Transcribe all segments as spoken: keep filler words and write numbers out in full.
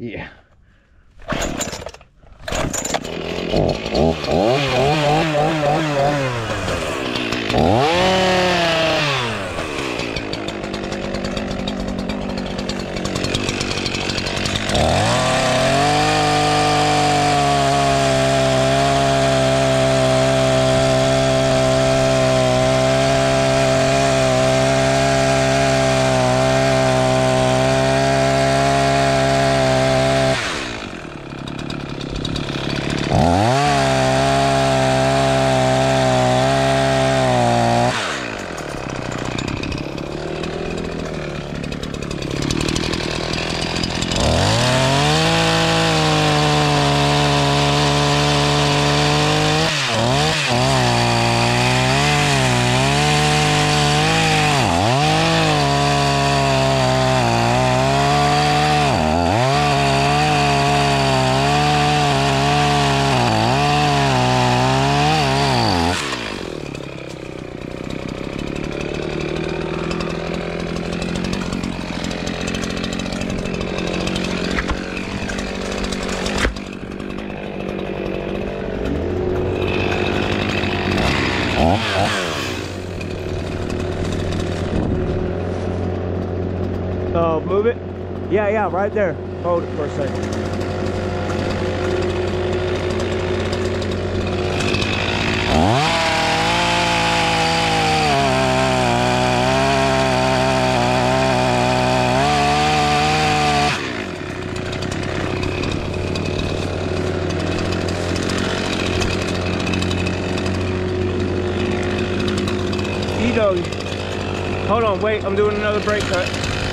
Yeah. Oh, move it? Yeah, yeah, right there. Hold it for a second. You know, hold on, wait, I'm doing another brake cut.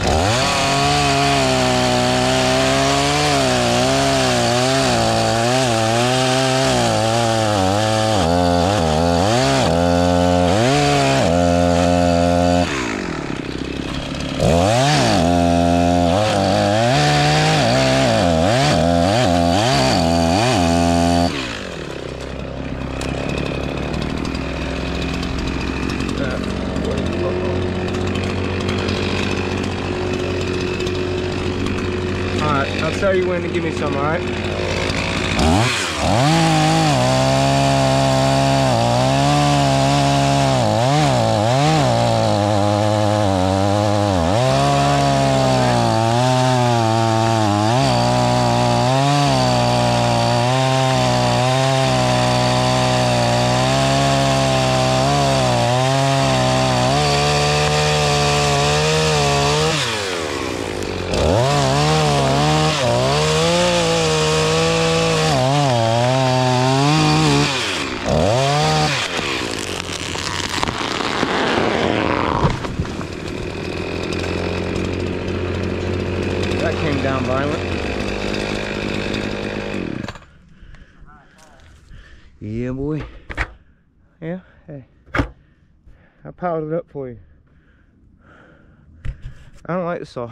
Alright, I'll tell you when to give me some, alright? That came down violent. Yeah, boy. Yeah, hey. I piled it up for you. I don't like the saw.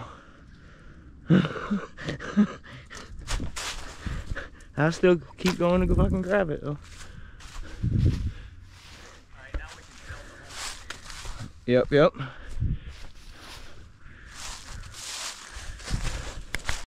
I'll still keep going to go fucking grab it though. Yep, yep.